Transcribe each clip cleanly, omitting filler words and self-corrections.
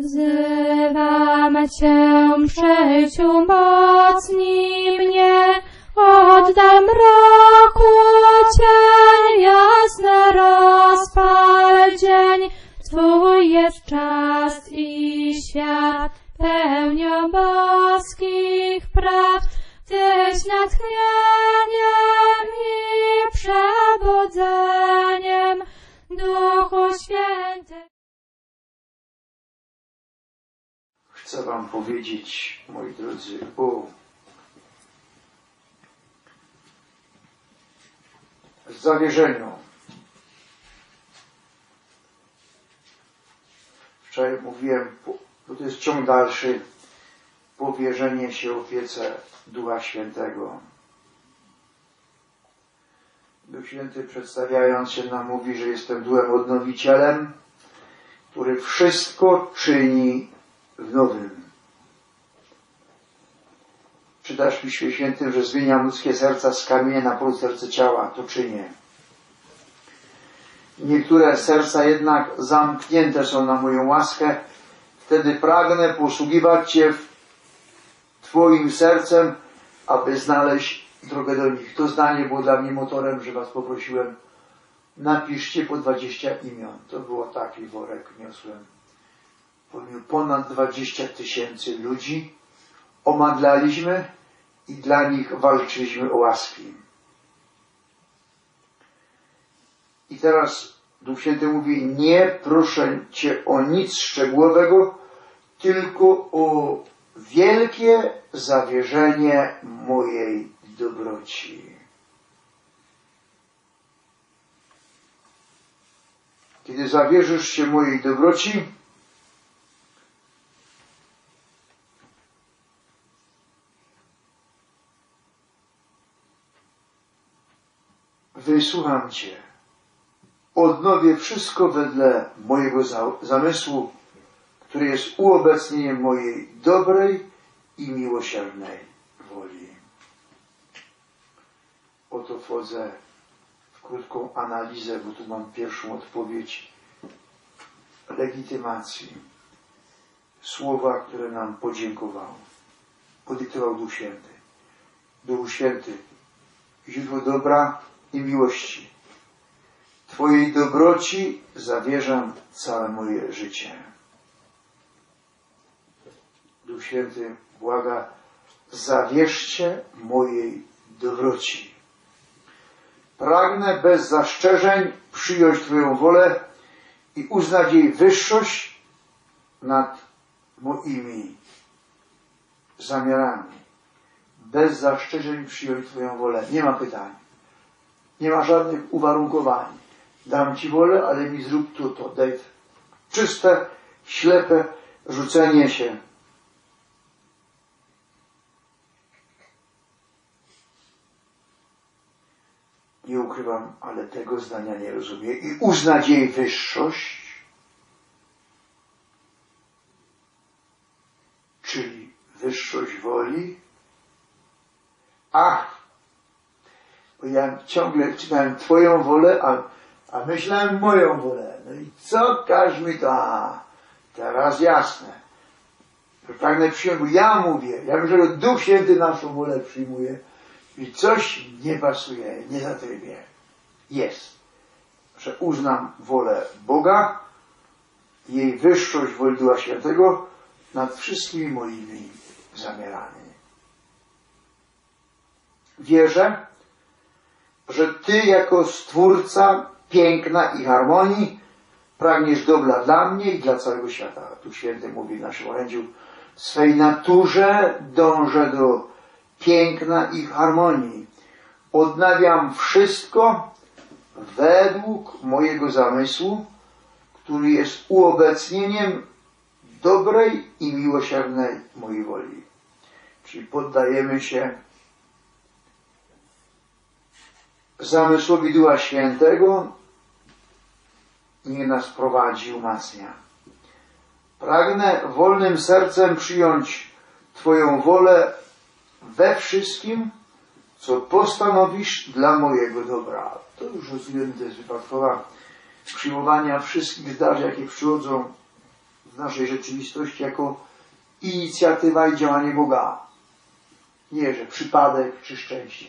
Wzywam Cię, przyjdź umocnij mnie, oddal mroku cień, jasny rozpal dzień. Twój jest czas i świat, pełnią boskich praw. Tyś natchnieniem i przebudzeniem, Duchu Święty. Chcę Wam powiedzieć, moi drodzy, o zawierzeniu. Wczoraj mówiłem, bo to jest ciąg dalszy, powierzenie się opiece Ducha Świętego. Duch Święty, przedstawiając się nam, mówi, że jestem Duchem Odnowicielem, który wszystko czyni w nowym. Czytasz w Piśmie Świętym, że zmieniam ludzkie serca z kamienia na plód serce ciała. To czynię. Niektóre serca jednak zamknięte są na moją łaskę. Wtedy pragnę posługiwać Cię Twoim sercem, aby znaleźć drogę do nich. To zdanie było dla mnie motorem, że Was poprosiłem, napiszcie po 20 imion. To było taki worek, niosłem. Ponad 20 000 ludzi omadlaliśmy i dla nich walczyliśmy o łaski. I teraz Duch Święty mówi, nie proszę Cię o nic szczegółowego, tylko o wielkie zawierzenie mojej dobroci. Kiedy zawierzysz się mojej dobroci, wysłucham Cię. Odnowię wszystko wedle mojego zamysłu, który jest uobecnieniem mojej dobrej i miłosiernej woli. Oto wchodzę w krótką analizę, bo tu mam pierwszą odpowiedź legitymacji. Słowa, które nam podziękował. Podyktował Duch Święty. Duchu Święty, źródło dobra i miłości. Twojej dobroci zawierzam całe moje życie. Duch Święty błaga, zawierzcie mojej dobroci. Pragnę bez zastrzeżeń przyjąć Twoją wolę i uznać jej wyższość nad moimi zamiarami. Bez zastrzeżeń przyjąć Twoją wolę. Nie ma pytań. Nie ma żadnych uwarunkowań. Dam Ci wolę, ale mi zrób to. Daj czyste, ślepe rzucenie się. Nie ukrywam, ale tego zdania nie rozumiem. I uznać jej wyższość, czyli wyższość woli. Bo ja ciągle czytałem Twoją wolę, a myślałem moją wolę. No i co? Każ mi to. Teraz jasne. Pragnę przyjąć, bo ja mówię, ja myślę, że Duch Święty naszą wolę przyjmuje i coś nie pasuje, nie zatrybie. Jest, że uznam wolę Boga, jej wyższość woli Ducha Świętego nad wszystkimi moimi zamiarami. Wierzę, że Ty jako Stwórca piękna i harmonii pragniesz dobra dla mnie i dla całego świata. Tu Święty mówi w naszym orędziu, w swej naturze dążę do piękna i harmonii. Odnawiam wszystko według mojego zamysłu, który jest uobecnieniem dobrej i miłosiernej mojej woli. Czyli poddajemy się zamysłowi Ducha Świętego, niech nas prowadzi i umacnia. Pragnę wolnym sercem przyjąć Twoją wolę we wszystkim, co postanowisz dla mojego dobra. To już rozumiem, to jest wypadkowa przyjmowania wszystkich zdarzeń, jakie przychodzą w naszym naszej rzeczywistości jako inicjatywa i działanie Boga. Nie, że przypadek czy szczęście.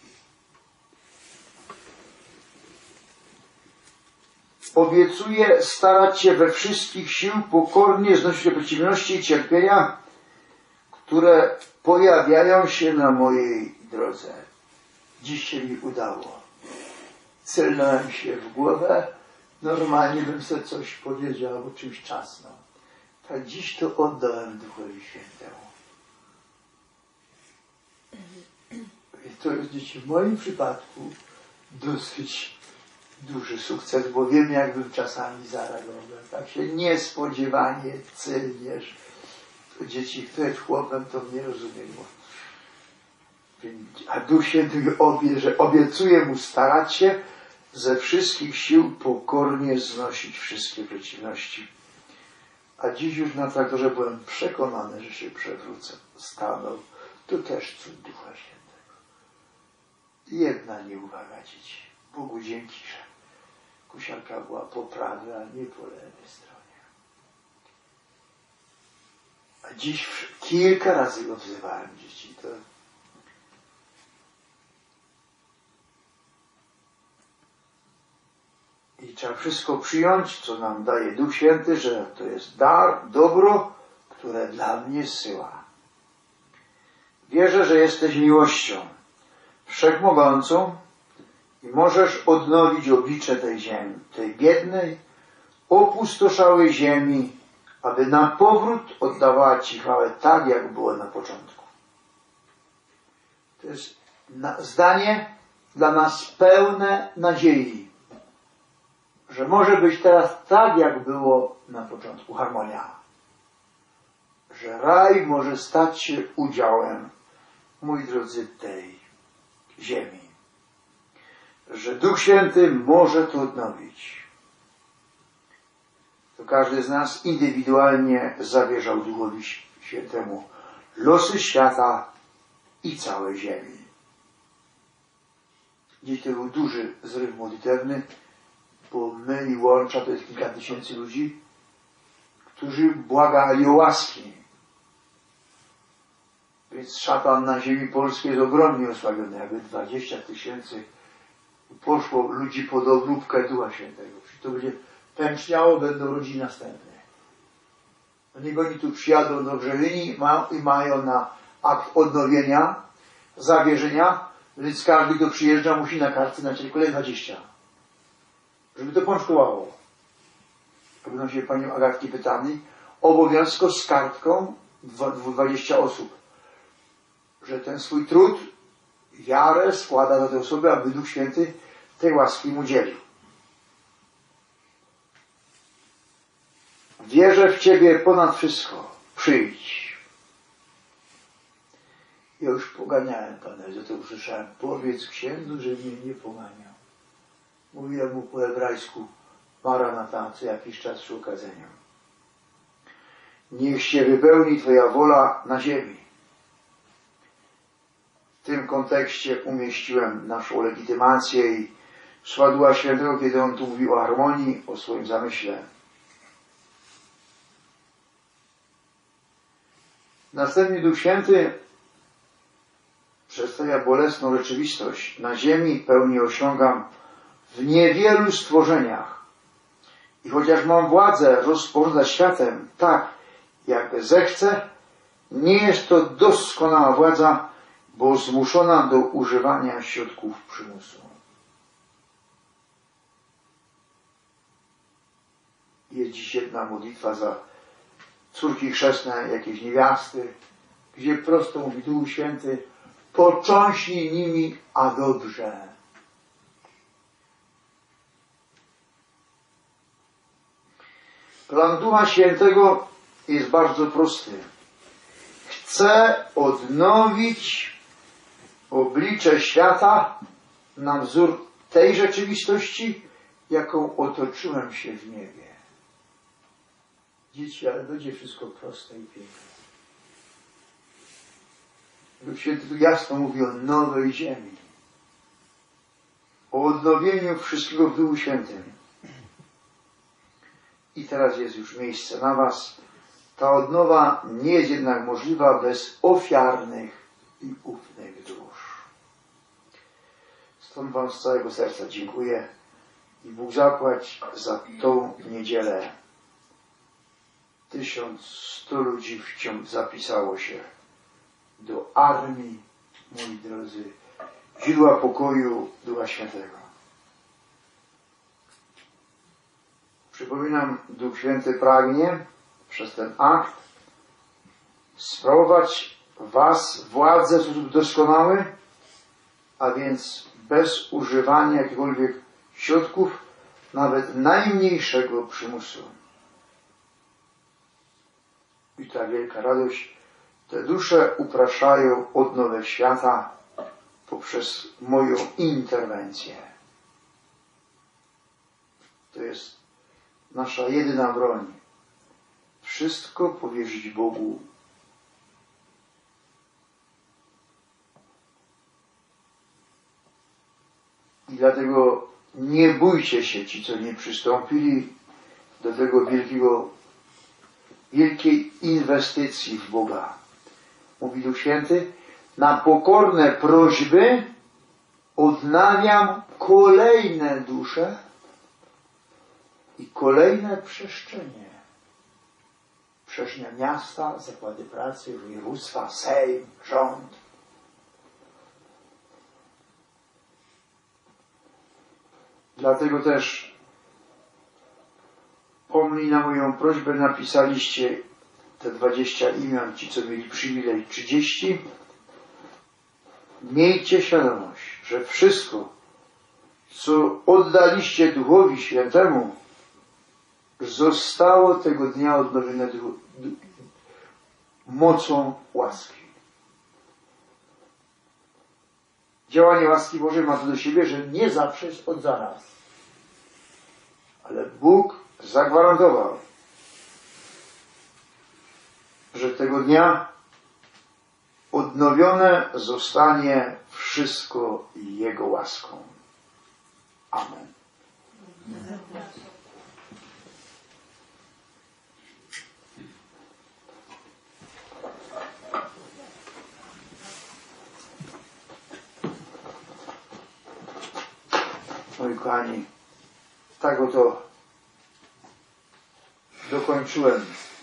Obiecuję starać się we wszystkich sił pokornie znosić przeciwności i cierpienia, które pojawiają się na mojej drodze. Dziś się mi udało. Celnąłem się w głowę, normalnie bym sobie coś powiedział albo czymś czasnął. Tak dziś to oddałem Duchowi Świętemu. I to jest dziś w moim przypadku dosyć duży sukces, bo wiem, jakbym czasami zareagował. Tak się niespodziewanie, celnie, że to dzieci, kto jest chłopem, to mnie rozumie. A Duch Święty że obiecuje mu starać się ze wszystkich sił pokornie znosić wszystkie przeciwności. A dziś już na traktorze byłem przekonany, że się przewrócę. Stanął. To też cud Ducha Świętego. Jedna nieuwaga dzieci. Bogu dzięki, że kusiarka była po prawej, a nie po lewej stronie. A dziś kilka razy go wzywałem, dzieci. To i trzeba wszystko przyjąć, co nam daje Duch Święty, że to jest dar, dobro, które dla mnie zsyła. Wierzę, że jesteś miłością wszechmogącą i możesz odnowić oblicze tej ziemi, tej biednej, opustoszałej ziemi, aby na powrót oddawała Ci chwałę tak, jak było na początku. To jest zdanie dla nas pełne nadziei, że może być teraz tak, jak było na początku, harmonia. Że raj może stać się udziałem, moi drodzy, tej ziemi. Że Duch Święty może to odnowić. To każdy z nas indywidualnie zawierzał Duchowi Świętemu losy świata i całej ziemi. Dziś to był duży zryw modlitewny, bo my i Łącza to jest kilka tysięcy ludzi, którzy błagali o łaski. Więc szatan na ziemi polskiej jest ogromnie osłabiony. Jakby 20 000 poszło ludzi pod obróbkę Ducha Świętego. To będzie pęczniało, będą rodziny następne. Niech oni tu przyjadą do Brzeżyni i mają na akt odnowienia, zawierzenia, więc każdy, kto przyjeżdża, musi na kartce napisać kolejne 20. Żeby to pączkowało. Będą się panią Agatki pytali, obowiązkowo z kartką 20 osób. Że ten swój trud, wiarę składa do tej osoby, aby Duch Święty tej łaski mu udzielił. Wierzę w Ciebie ponad wszystko. Przyjdź. Ja już poganiałem Pana, że to usłyszałem. Powiedz księdzu, że mnie nie poganiał. Mówiłem mu po hebrajsku Maranata, co jakiś czas przy okazeniu. Niech się wypełni Twoja wola na ziemi. W tym kontekście umieściłem naszą legitymację i słowa Ducha Świętego, kiedy on tu mówił o harmonii, o swoim zamyśle. Następnie Duch Święty przedstawia bolesną rzeczywistość. Na ziemi pełni osiągam w niewielu stworzeniach. I chociaż mam władzę rozporządzać światem tak, jak zechcę, nie jest to doskonała władza, bo zmuszona do używania środków przymusu. Jest dziś jedna modlitwa za córki chrzestne jakiejś niewiasty, gdzie prosto mówi Duch Święty, począśnij nimi, a dobrze. Plan Ducha Świętego jest bardzo prosty. Chce odnowić oblicze świata na wzór tej rzeczywistości, jaką otoczyłem się w niebie. Dzieci, ale będzie wszystko proste i piękne. Duch Święty tu jasno mówi o nowej ziemi. O odnowieniu wszystkiego w Duchu Świętym. I teraz jest już miejsce na Was, Ta odnowa nie jest jednak możliwa bez ofiarnych i ufnych dusz. Stąd Wam z całego serca dziękuję i Bóg zapłać za tą niedzielę. 1100 ludzi zapisało się do armii, moi drodzy, źródła pokoju Ducha Świętego. Przypominam, Duch Święty pragnie przez ten akt sprawować Was władzę w sposób doskonały, a więc bez używania jakichkolwiek środków, nawet najmniejszego przymusu. I ta wielka radość, te dusze upraszają odnowę świata poprzez moją interwencję. To jest nasza jedyna broń. Wszystko powierzyć Bogu. I dlatego nie bójcie się ci, co nie przystąpili do tego wielkiej inwestycji w Boga. Mówi Duch Święty, na pokorne prośby odnawiam kolejne dusze i kolejne przestrzenie. Przestrzenia miasta, zakłady pracy, województwa, Sejm, rząd. Dlatego też pomnij na moją prośbę, napisaliście te 20 imion, ci co mieli przywilej 30. Miejcie świadomość, że wszystko, co oddaliście Duchowi Świętemu, zostało tego dnia odnowione mocą łaski. Działanie łaski Bożej ma to do siebie, że nie zawsze jest od zaraz. Ale Bóg zagwarantował, że tego dnia odnowione zostanie wszystko Jego łaską. Amen. Moi kochani, tak oto dokończyłem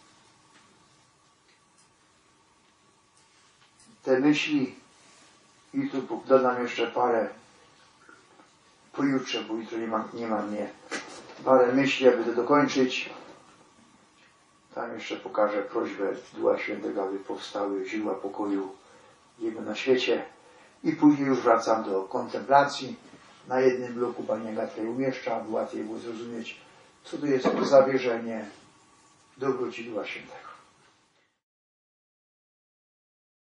te myśli i tu dodam jeszcze parę pojutrze, bo jutro nie ma mnie. Parę myśli, aby to dokończyć. Tam jeszcze pokażę prośbę Ducha Świętego, aby powstały źródła pokoju Jego na świecie. I później już wracam do kontemplacji. Na jednym bloku Pani Agatka je umieszcza, aby łatwiej było zrozumieć, co to jest zawierzenie dobroci Ducha Świętego.